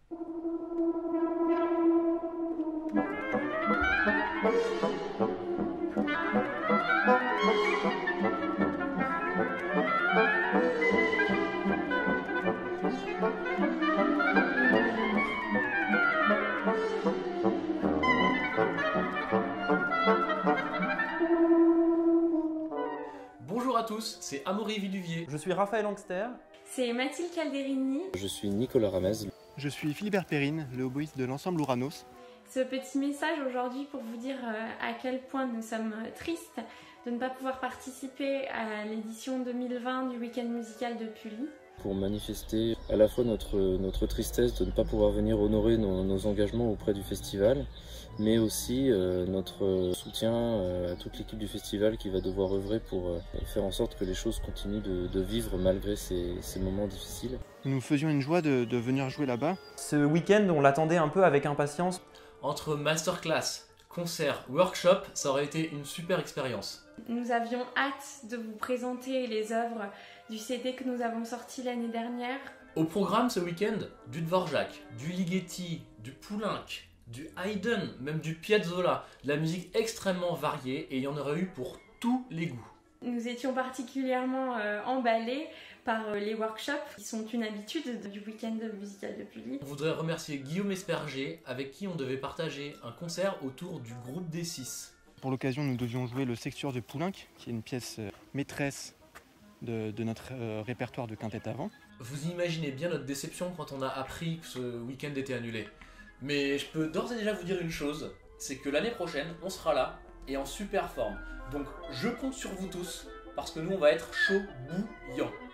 Bonjour à tous, c'est Amaury Viduvier. Je suis Raphaël Angster. C'est Mathilde Calderini. Je suis Nicolas Ramez. Je suis Philibert Perrine, le oboïste de l'ensemble Ouranos. Ce petit message aujourd'hui pour vous dire à quel point nous sommes tristes de ne pas pouvoir participer à l'édition 2020 du week-end musical de Pully. Pour manifester à la fois notre tristesse de ne pas pouvoir venir honorer nos engagements auprès du festival, mais aussi notre soutien à toute l'équipe du festival qui va devoir œuvrer pour faire en sorte que les choses continuent de vivre malgré ces moments difficiles. Nous nous faisions une joie de venir jouer là-bas. Ce week-end, on l'attendait un peu avec impatience. Entre masterclass, concert, workshop, ça aurait été une super expérience. Nous avions hâte de vous présenter les œuvres du CD que nous avons sorti l'année dernière. Au programme ce week-end, du Dvorak, du Ligeti, du Poulenc, du Haydn, même du Piazzolla, de la musique extrêmement variée et il y en aurait eu pour tous les goûts. Nous étions particulièrement emballés par les workshops qui sont une habitude du week-end musical de Pully. On voudrait remercier Guillaume Esperger avec qui on devait partager un concert autour du groupe des 6. Pour l'occasion, nous devions jouer le Sextuor de Poulenc, qui est une pièce maîtresse de notre répertoire de quintette avant. Vous imaginez bien notre déception quand on a appris que ce week-end était annulé. Mais je peux d'ores et déjà vous dire une chose, c'est que l'année prochaine, on sera là et en super forme. Donc je compte sur vous tous, parce que nous on va être chaud bouillant.